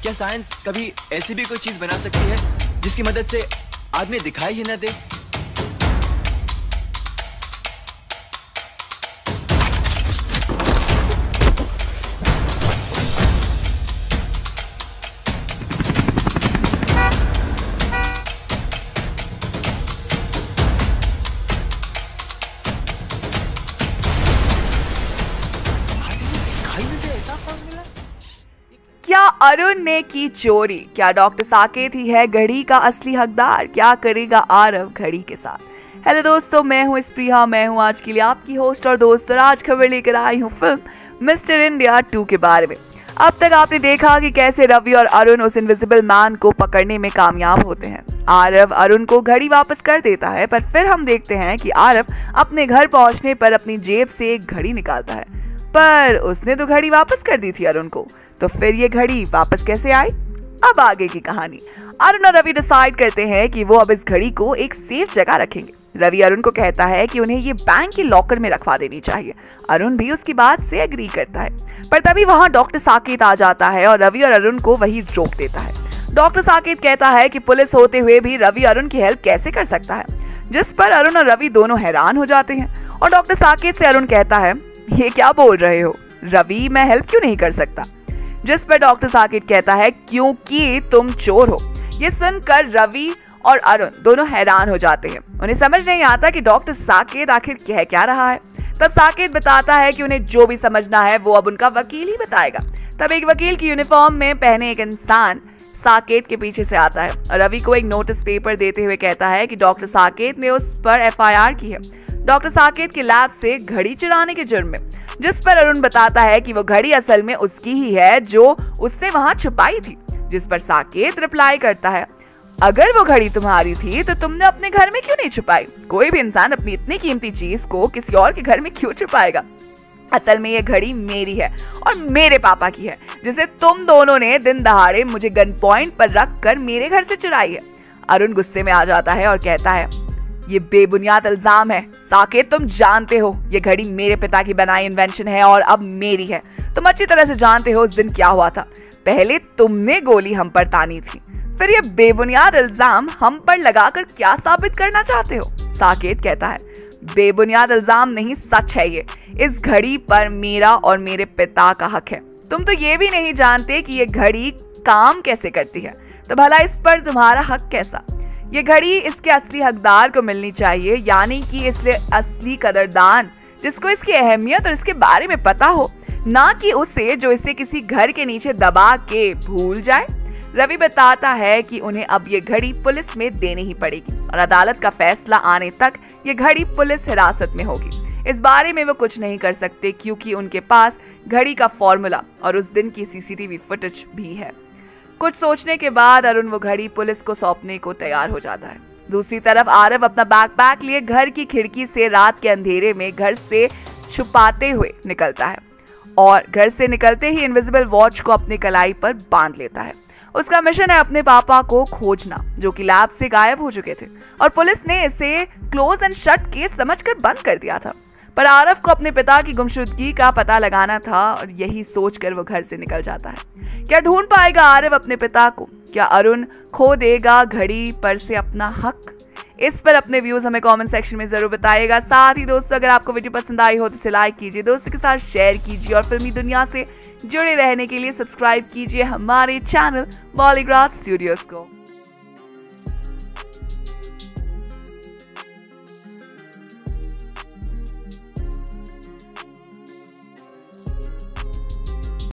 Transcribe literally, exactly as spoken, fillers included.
क्या साइंस कभी ऐसी भी कोई चीज बना सकती है जिसकी मदद से आदमी दिखाई ही न दे? क्या अरुण ने की चोरी? क्या डॉक्टर साकेत ही है घड़ी का असली हकदार? क्या करेगा आरव घड़ी के साथ? हेलो दोस्तों, मैं हूं स्प्रिया, मैं हूं आज के लिए आपकी होस्ट और दोस्त। और आज खबर लेकर आई हूं फिल्म मिस्टर इंडिया टू के बारे में। अब तक आपने देखा कि कैसे रवि और अरुण उस इनविजिबल मैन को पकड़ने में कामयाब होते हैं। आरव अरुण को घड़ी वापस कर देता है, पर फिर हम देखते हैं कि आरव अपने घर पहुंचने पर अपनी जेब से एक घड़ी निकालता है, पर उसने तो घड़ी वापस कर दी थी अरुण को। तो फिर ये घड़ी वापस कैसे आई? अब आगे की कहानी। अरुण और रवि डिसाइड करते हैं कि वो अब इस घड़ी को एक सेफ जगह रखेंगे। रवि अरुण को कहता है कि उन्हें ये बैंक के लॉकर में रखवा देनी चाहिए। अरुण भी उसकी बात से एग्री करता है, पर तभी वहां डॉक्टर साकेत आ जाता है और रवि और अरुण को वही रोक देता है। डॉक्टर साकेत कहता है कि पुलिस होते हुए भी रवि अरुण की हेल्प कैसे कर सकता है, जिस पर अरुण और रवि दोनों हैरान हो जाते हैं। और डॉक्टर साकेत से अरुण कहता है, ये क्या बोल रहे हो रवि, मैं हेल्प क्यों नहीं कर सकता? जिस पर डॉक्टर साकेत कहता है, क्योंकि तुम चोर हो। ये सुनकर रवि और अरुण दोनों हैरान हो जाते हैं। उन्हें समझ नहीं आता कि डॉक्टर साकेत आखिर कह क्या रहा है। तब साकेत बताता है कि उन्हें जो भी समझना है वो अब उनका वकील ही बताएगा। तब एक वकील की यूनिफॉर्म में पहने एक इंसान साकेत के पीछे से आता है और रवि को एक नोटिस पेपर देते हुए कहता है कि डॉक्टर साकेत ने उस पर एफ आई आर की है, डॉक्टर साकेत के लैब से घड़ी चुराने के जुर्म में। जिस पर अरुण बताता है कि वो घड़ी असल में उसकी ही है जो उसने वहां छुपाई थी। जिस पर साकेत रिप्लाई करता है, अगर वो घड़ी तुम्हारी थी तो तुमने अपने घर में क्यों नहीं छुपाई? कोई भी इंसान अपनी इतनी कीमती चीज को किसी और के घर में क्यों छुपाएगा? असल में ये घड़ी मेरी है और मेरे पापा की है, जिसे तुम दोनों ने दिन दहाड़े मुझे गन पॉइंट पर रख कर मेरे घर से चुराई है। अरुण गुस्से में आ जाता है और कहता है, ये बेबुनियाद इल्जाम है साकेत, तुम जानते हो ये घड़ी मेरे पिता की बनाई इन्वेंशन है और अब मेरी है। तुम अच्छी तरह से जानते हो उस दिन क्या हुआ था। पहले तुमने गोली हम पर तानी थी, फिर ये बेबुनियाद इल्जाम हम पर लगाकर क्या साबित करना चाहते हो? साकेत कहता है, बेबुनियाद इल्जाम नहीं, सच है ये। इस घड़ी पर मेरा और मेरे पिता का हक है। तुम तो ये भी नहीं जानते कि ये घड़ी काम कैसे करती है, तो भला इस पर तुम्हारा हक कैसा? ये घड़ी इसके असली हकदार को मिलनी चाहिए, यानी कि इसलिए असली कदरदान जिसको इसकी अहमियत और इसके बारे में पता हो, ना कि उसे जो इसे किसी घर के नीचे दबा के भूल जाए। रवि बताता है कि उन्हें अब ये घड़ी पुलिस में देनी ही पड़ेगी और अदालत का फैसला आने तक ये घड़ी पुलिस हिरासत में होगी। इस बारे में वो कुछ नहीं कर सकते क्योंकि उनके पास घड़ी का फॉर्मूला और उस दिन की C C T V footage भी है। कुछ सोचने के बाद अरुण वो घड़ी पुलिस को सौंपने को तैयार हो जाता है। दूसरी तरफ आरव अपना बैकपैक लिए घर की खिड़की से रात के अंधेरे में घर से छुपाते हुए निकलता है और घर से निकलते ही इनविजिबल वॉच को अपने कलाई पर बांध लेता है। उसका मिशन है अपने पापा को खोजना, जो कि लैब से गायब हो चुके थे और पुलिस ने इसे क्लोज एंड शट केस समझकर बंद कर दिया था। पर आरव को अपने पिता की गुमशुदगी का पता लगाना था और यही सोचकर वो घर से निकल जाता है। क्या ढूंढ पाएगा आरव अपने पिता को? क्या अरुण खो देगा घड़ी पर से अपना हक? इस पर अपने व्यूज हमें कमेंट सेक्शन में जरूर बताइएगा। साथ ही दोस्तों, अगर आपको वीडियो पसंद आई हो तो इसे लाइक कीजिए, दोस्तों के साथ शेयर कीजिए और फिल्मी दुनिया से जुड़े रहने के लिए सब्सक्राइब कीजिए हमारे चैनल बॉलीग्राफ स्टूडियोज को।